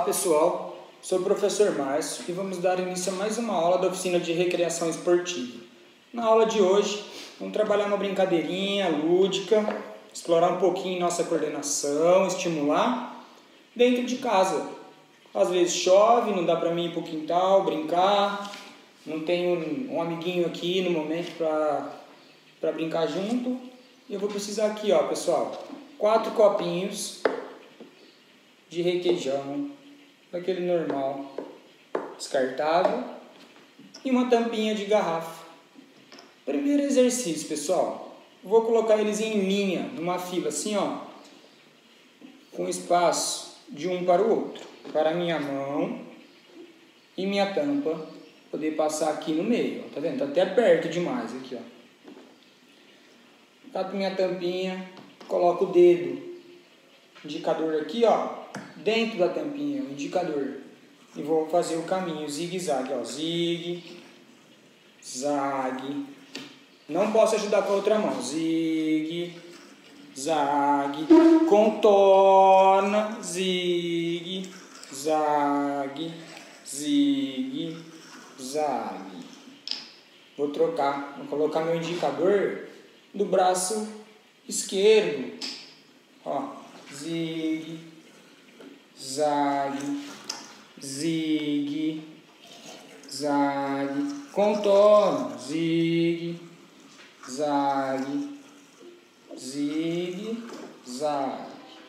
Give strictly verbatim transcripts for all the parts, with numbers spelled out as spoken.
pessoal, sou o professor Márcio e vamos dar início a mais uma aula da oficina de recreação esportiva. Na aula de hoje, vamos trabalhar uma brincadeirinha lúdica, explorar um pouquinho nossa coordenação, estimular dentro de casa. Às vezes chove, não dá para mim ir para o quintal, brincar, não tenho um amiguinho aqui no momento para brincar junto. E eu vou precisar aqui, ó, pessoal, quatro copinhos de requeijão, daquele normal, descartável, e uma tampinha de garrafa. Primeiro exercício, pessoal, vou colocar eles em linha, numa fila assim, ó, com espaço de um para o outro, para a minha mão e minha tampa poder passar aqui no meio, ó, tá vendo? Tá até perto demais aqui, ó. Cato minha tampinha, coloco o dedo indicador aqui, ó, dentro da tampinha, o indicador, e vou fazer o caminho zigue-zague, ó, zigue, zague. Não posso ajudar com a outra mão, zigue, zague, contorna, zigue, zague, zigue, zague. Vou trocar, vou colocar meu indicador do braço esquerdo, ó, zigue, zague, zigue, zague, contorno, zigue, zague, zigue, zague.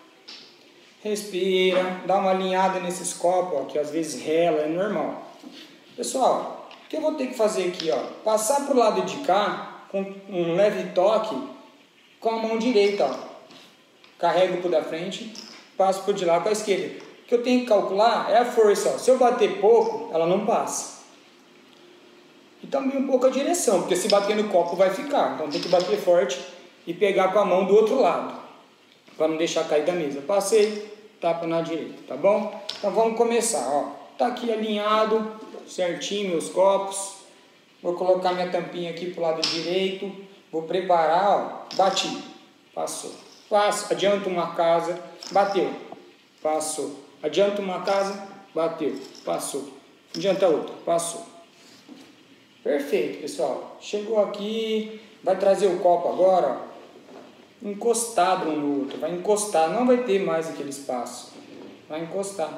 Respira, dá uma alinhada nesses copos, ó, que às vezes rela, é normal. Pessoal, o que eu vou ter que fazer aqui, ó? Passar para o lado de cá com um leve toque com a mão direita, ó. Carrego para o da frente, passo para o de lá com a esquerda. O que eu tenho que calcular é a força, ó. Se eu bater pouco, ela não passa. E também um pouco a direção, porque se bater no copo vai ficar. Então tem que bater forte e pegar com a mão do outro lado, para não deixar cair da mesa. Passei, tapa na direita, tá bom? Então vamos começar, ó. Tá aqui alinhado, certinho meus copos. Vou colocar minha tampinha aqui pro lado direito. Vou preparar, ó. Bati, passou. Passo, adianto uma casa, bateu, passou. Adianta uma casa, bateu, passou. Adianta outra, passou. Perfeito, pessoal. Chegou aqui, vai trazer o copo agora, ó, encostado um no outro. Vai encostar, não vai ter mais aquele espaço. Vai encostar.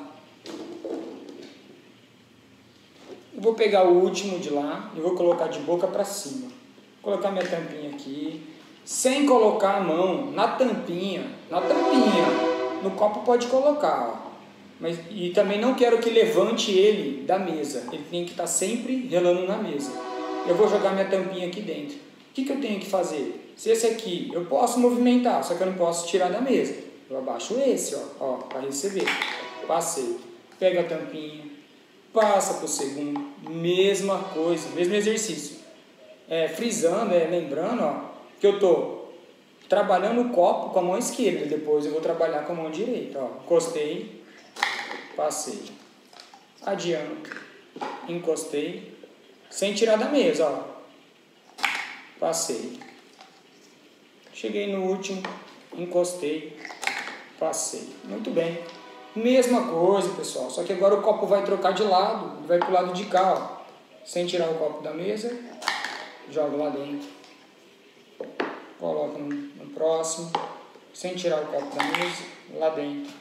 Eu vou pegar o último de lá e vou colocar de boca para cima. Vou colocar minha tampinha aqui. Sem colocar a mão na tampinha, na tampinha, no copo pode colocar, ó. Mas, e também não quero que levante ele da mesa, ele tem que estar sempre relando na mesa. Eu vou jogar minha tampinha aqui dentro. O que, que eu tenho que fazer? Se esse aqui, eu posso movimentar, só que eu não posso tirar da mesa. Eu abaixo esse, ó, ó, para receber. Passei. Pega a tampinha, passa para o segundo, mesma coisa, mesmo exercício. É, frisando, é, lembrando, ó, que eu estou trabalhando o copo com a mão esquerda, depois eu vou trabalhar com a mão direita, ó. Encostei, passei, adianto, encostei, sem tirar da mesa, ó. Passei, cheguei no último, encostei, passei. Muito bem, mesma coisa, pessoal, só que agora o copo vai trocar de lado, ele vai para o lado de cá, ó. Sem tirar o copo da mesa, jogo lá dentro. Coloco no, no próximo, sem tirar o copo da mesa, lá dentro.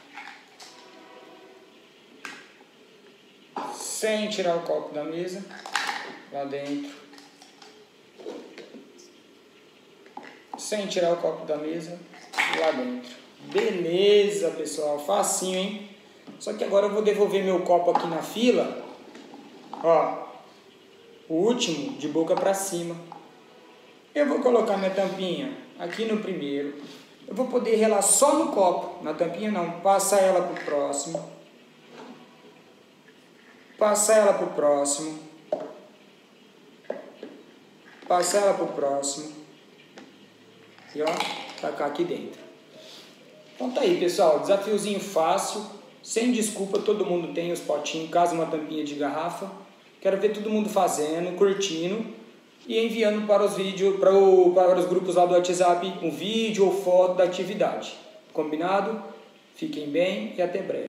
Sem tirar o copo da mesa, lá dentro. Sem tirar o copo da mesa, lá dentro. Beleza, pessoal, facinho, hein? Só que agora eu vou devolver meu copo aqui na fila, ó, o último de boca para cima. Eu vou colocar minha tampinha aqui no primeiro. Eu vou poder relar só no copo. Na tampinha não. Passar ela para o próximo. Passar ela para o próximo. Passar ela para o próximo. E ó, tacar aqui dentro. Então tá aí, pessoal. Desafiozinho fácil. Sem desculpa, todo mundo tem os potinhos. Em casa, uma tampinha de garrafa. Quero ver todo mundo fazendo, curtindo. E enviando para os vídeos, para, o, para os grupos lá do WhatsApp, um vídeo ou foto da atividade. Combinado? Fiquem bem e até breve.